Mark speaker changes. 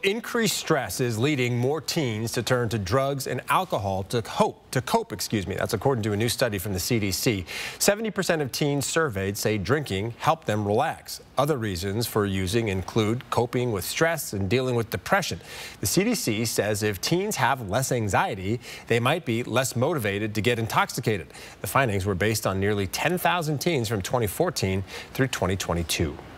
Speaker 1: increased stress is leading more teens to turn to drugs and alcohol to cope. That's according to a new study from the CDC. 70% of teens surveyed say drinking helped them relax. Other reasons for using include coping with stress and dealing with depression. The CDC says if teens have less anxiety, they might be less motivated to get intoxicated. The findings were based on nearly 10,000 teens from 2014 through 2022.